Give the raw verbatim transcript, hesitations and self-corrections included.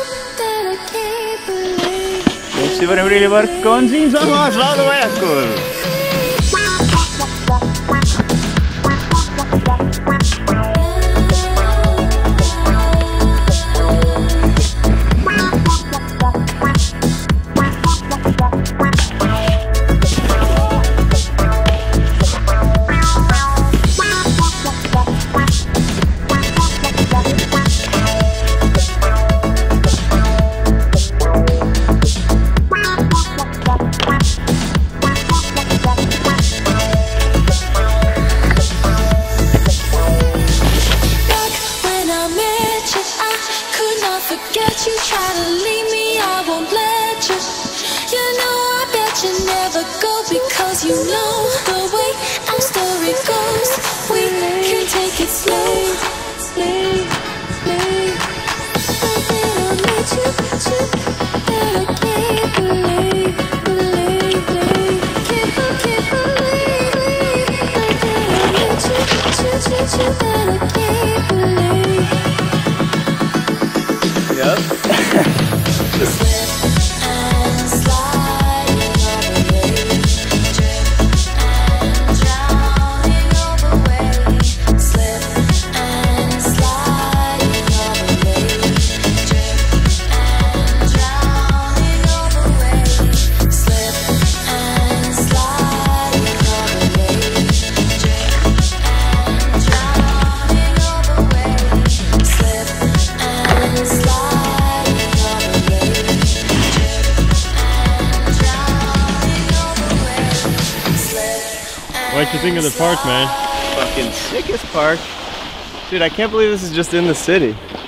Måste vara really var konsin sama selalu ayakul. Forget you try to leave me, I won't let you. You know I bet you never go, because you know the way our story goes. We can take it slow, slow, slow. Nothing will let you, you, that I can't believe, believe, believe. Can't, can't believe, nothing will let you, you, you, you, that I can't believe. Yep. What'd you think of the park, man? Fucking sickest park. Dude, I can't believe this is just in the city.